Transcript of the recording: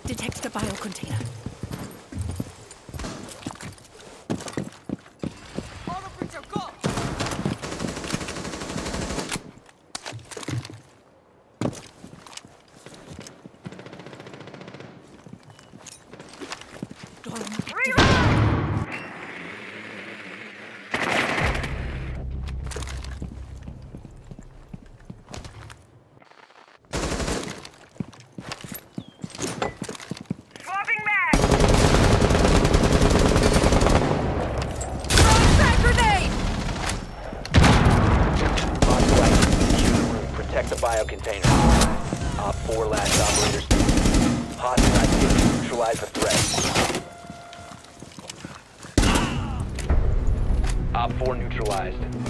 Detect the biocontainer. Biocontainer. Op 4 last operators. Hostage activity. Neutralize the threat. Op 4 neutralized.